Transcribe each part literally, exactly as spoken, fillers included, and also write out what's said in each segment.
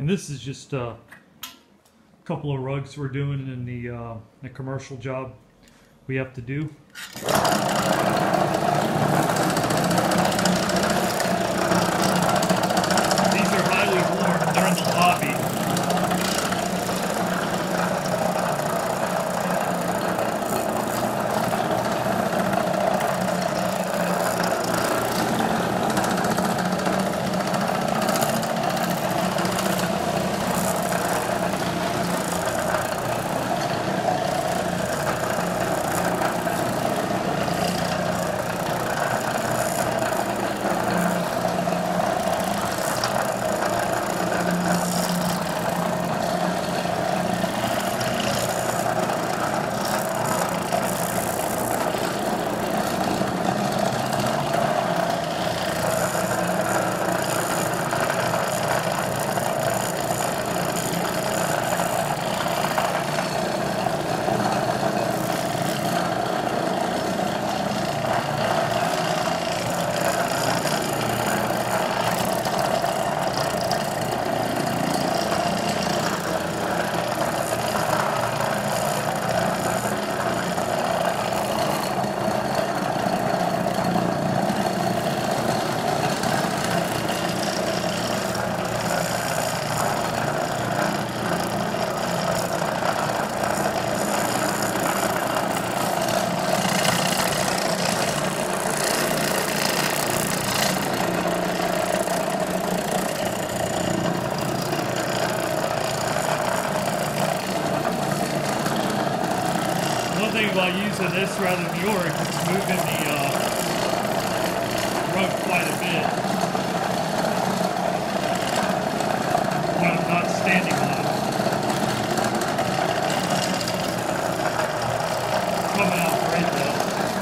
And this is just a couple of rugs we're doing in the, uh, the commercial job we have to do. These are highly worn. They're in the lobby. While using this rather than yours, it's moving the uh, rug quite a bit when I'm not standing on it. Coming out great though.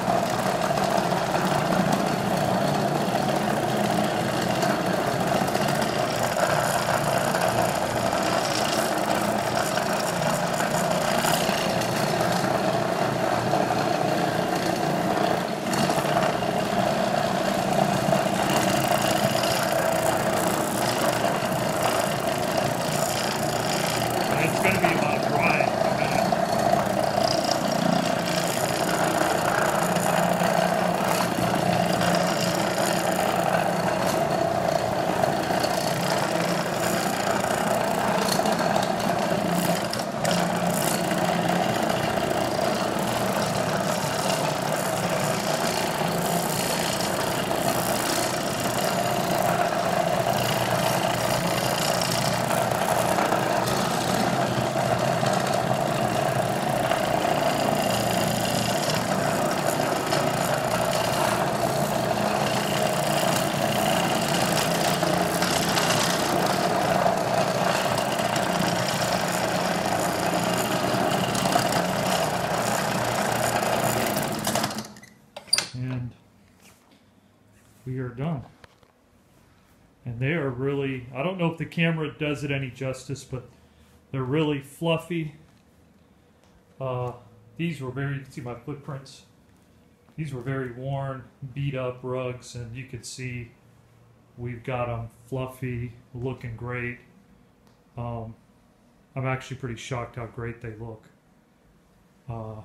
And we are done. And they are really, I don't know if the camera does it any justice, but they're really fluffy. Uh, these were very, you can see my footprints. These were very worn, beat up rugs, and you can see we've got them fluffy, looking great. Um, I'm actually pretty shocked how great they look. Uh,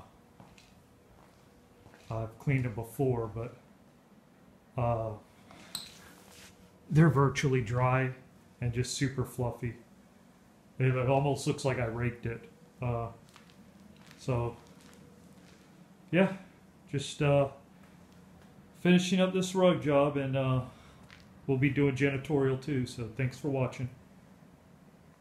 I've cleaned them before, but uh, they're virtually dry and just super fluffy. It, it almost looks like I raked it. Uh, so, yeah, just uh, finishing up this rug job, and uh, we'll be doing janitorial too. So thanks for watching.